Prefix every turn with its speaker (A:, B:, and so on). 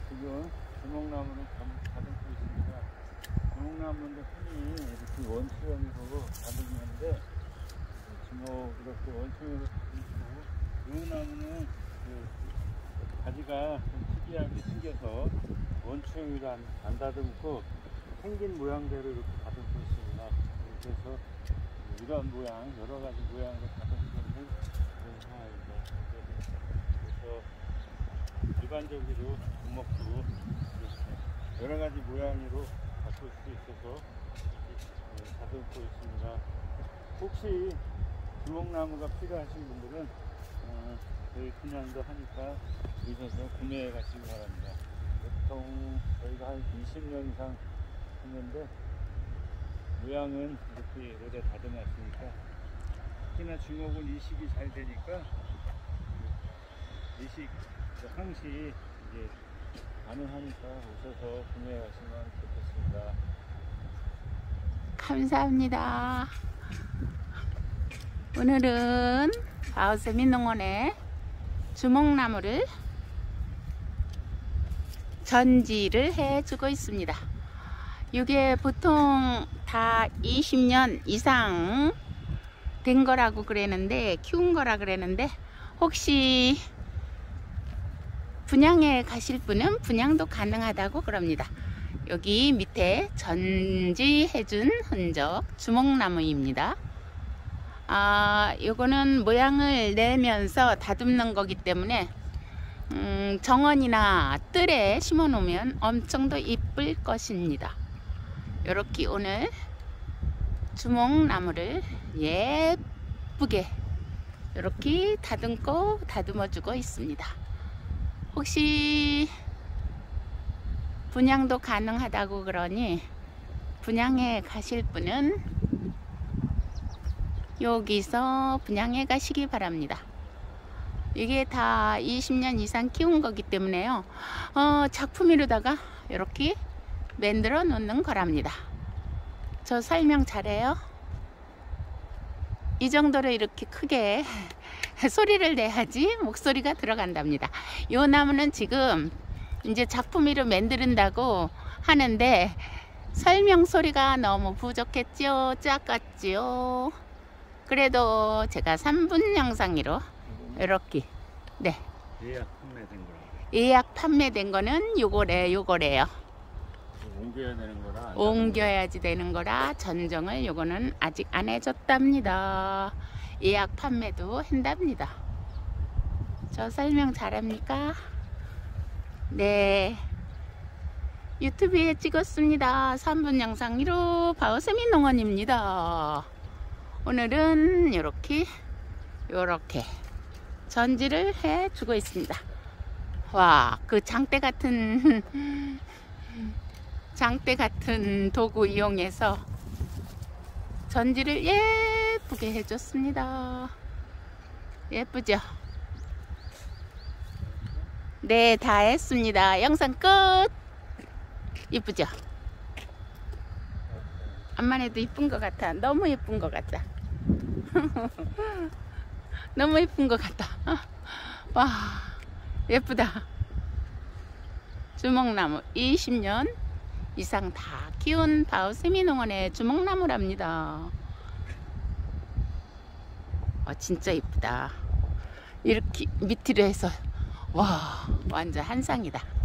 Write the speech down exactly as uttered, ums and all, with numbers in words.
A: 지금 주먹나무를 다듬고 있습니다. 주먹나무인데 흔히 이렇게 원추형으로 다듬는데 주먹 이렇게 원추형으로 다듬고, 이 나무는 그 가지가 좀 특이하게 생겨서 원추형으로 안, 안 다듬고 생긴 모양대로 이렇게 다듬고 있습니다. 그래서 이런 모양, 여러 가지 모양으로 다듬고 있는 그런 상황입니다. 그래서 일반적으로 주먹도 여러 가지 모양으로 바꿀 수 있어서 다듬고 있습니다. 혹시 주먹나무가 필요하신 분들은 어, 저희 분양도 하니까 오셔서 구매해 가시기 바랍니다. 보통 저희가 한 이십 년 이상 했는데 모양은 이렇게 오래 다듬었으니까, 특히나 주먹은 이식이 잘 되니까 이식 항시 이제 가능하니까 오셔서 구매해 가시면 좋겠습니다.
B: 감사합니다. 오늘은 바오세미농원의 주먹나무를 전지를 해주고 있습니다. 이게 보통 다 이십 년 이상 된 거라고 그랬는데, 키운 거라 그랬는데, 혹시 분양에 가실 분은 분양도 가능하다고 그럽니다. 여기 밑에 전지해준 흔적 주먹나무입니다. 아, 요거는 모양을 내면서 다듬는 거기 때문에 음, 정원이나 뜰에 심어 놓으면 엄청 더 이쁠 것입니다. 이렇게 오늘 주먹나무를 예쁘게 이렇게 다듬고 다듬어 주고 있습니다. 혹시 분양도 가능하다고 그러니 분양에 가실 분은 여기서 분양해 가시기 바랍니다. 이게 다 이십 년 이상 키운 거기 때문에요. 어, 작품으로다가 이렇게 만들어 놓는 거랍니다. 저 설명 잘해요. 이 정도로 이렇게 크게 소리를 내야지 목소리가 들어간답니다. 이 나무는 지금 이제 작품으로 만든다고 하는데 설명 소리가 너무 부족했죠. 작았죠. 그래도 제가 삼 분 영상으로 이렇게 네
A: 예약 판매된 거라.
B: 예약 판매된 거는 요거래 요거래요.
A: 옮겨야 되는 거라.
B: 옮겨야지 되는 거라 전정을 요거는 아직 안 해줬답니다. 예약 판매도 한답니다. 저 설명 잘합니까? 네, 유튜브에 찍었습니다. 삼 분 영상으로 바오세미농원입니다. 오늘은 요렇게 요렇게 전지를 해주고 있습니다. 와, 그 장대 같은 장대 같은 도구 이용해서 전지를 예쁘게 해줬습니다. 예쁘죠? 네, 다 했습니다. 영상 끝. 이쁘죠? 암만 해도 이쁜 것 같아. 너무 예쁜 것 같다. 너무 예쁜 것 같다. 와, 예쁘다. 주먹나무 이십 년 이상 다 키운 바오세미농원의 주먹나무랍니다. 아, 진짜 예쁘다. 이렇게 밑으로 해서 와, 완전 한상이다.